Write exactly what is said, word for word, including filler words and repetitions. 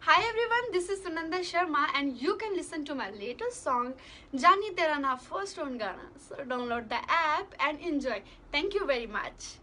Hi everyone, this is Sunanda Sharma and you can listen to my latest song Jaani Tera Naa first on Gaana. So download the app and enjoy. Thank you very much.